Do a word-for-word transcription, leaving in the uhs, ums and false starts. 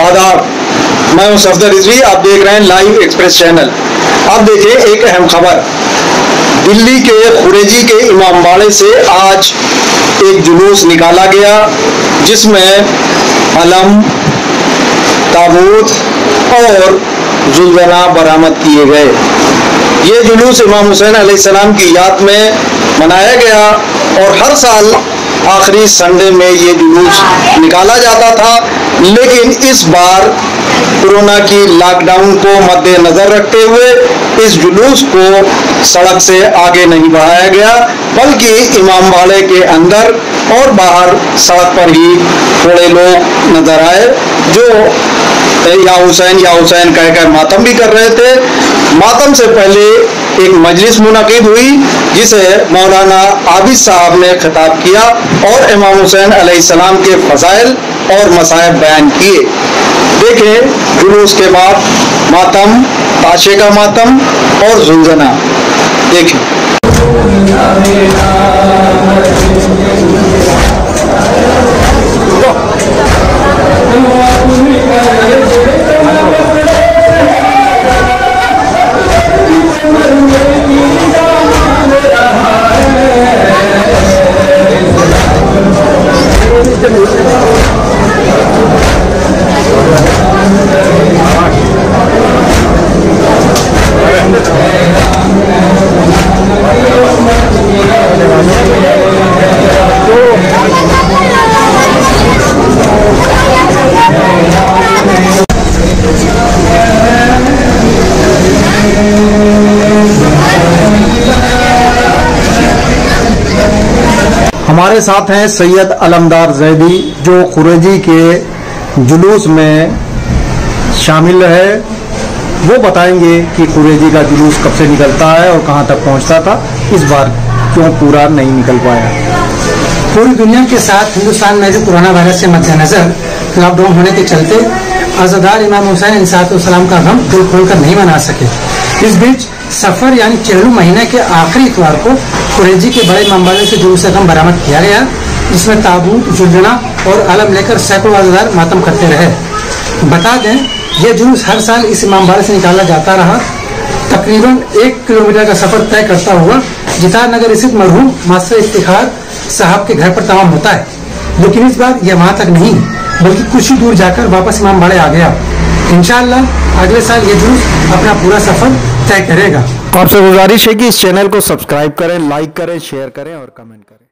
आदाब, मैं हूं सफदर रिजवी। आप देख रहे हैं लाइव एक्सप्रेस चैनल। अब देखिए एक अहम खबर। दिल्ली के कुरैजी के इमामबाड़े से आज एक जुलूस निकाला गया जिसमें अलम, ताबूत और जुल्जना बरामद किए गए। ये जुलूस इमाम हुसैन अलैहिस्सलाम की याद में मनाया गया और हर साल आखिरी संडे में ये जुलूस निकाला जाता था, लेकिन इस बार कोरोना की लॉकडाउन को मद्देनजर रखते हुए इस जुलूस को सड़क से आगे नहीं बढ़ाया गया, बल्कि इमामबाड़े के अंदर और बाहर सड़क पर ही थोड़े लोग नजर आए जो या हुसैन या हुसैन कहकर मातम भी कर रहे थे। मातम से पहले एक मजलिस मुनक़िद हुई जिसे मौलाना आबिद साहब ने खिताब किया और इमाम हुसैन अलैहिस्सलाम के फज़ाइल और मसाइब बयान किए। देखें जुलूस के बाद मातम, ताशे का मातम और जुल्जना। देखें हमारे साथ हैं सैयद अलमदार जैदी जो कुरैजी के जुलूस में शामिल रहे। वो बताएंगे कि कुरैजी का जुलूस कब से निकलता है और कहां तक पहुंचता था, इस बार क्यों पूरा नहीं निकल पाया। पूरी दुनिया के साथ हिंदुस्तान में भी कोरोना वायरस के मद्देनजर लॉकडाउन होने के चलते अज़ादार इमाम हुसैन अलैहिस्सलाम का गम दिल खोलकर नहीं मना सके। इस बीच सफर यानी चहलू महीने के आखिरी इतवार को कुरैजी के बड़े इमामबाड़े से जुलूस गम बरामद किया गया, जिसमें ताबूत, जुल्जना और अलम लेकर सैकड़ों अज़ादार मातम करते रहे। बता दें यह जुलूस हर साल इस इमामबाड़े से निकाला जाता रहा। तकरीबन एक किलोमीटर का सफर तय करता हुआ जितार नगर स्थित मरहूम मास्टर इफ्तिखार साहब के घर पर तमाम होता है, लेकिन इस बार यह वहां तक नहीं बल्कि कुछ ही दूर जाकर वापस इमामबाड़े आ गया। इंशाअल्लाह अगले साल ये जुलूस अपना पूरा सफर तय करेगा। आपसे गुजारिश है कि इस चैनल को सब्सक्राइब करें, लाइक करें, शेयर करें और कमेंट करें।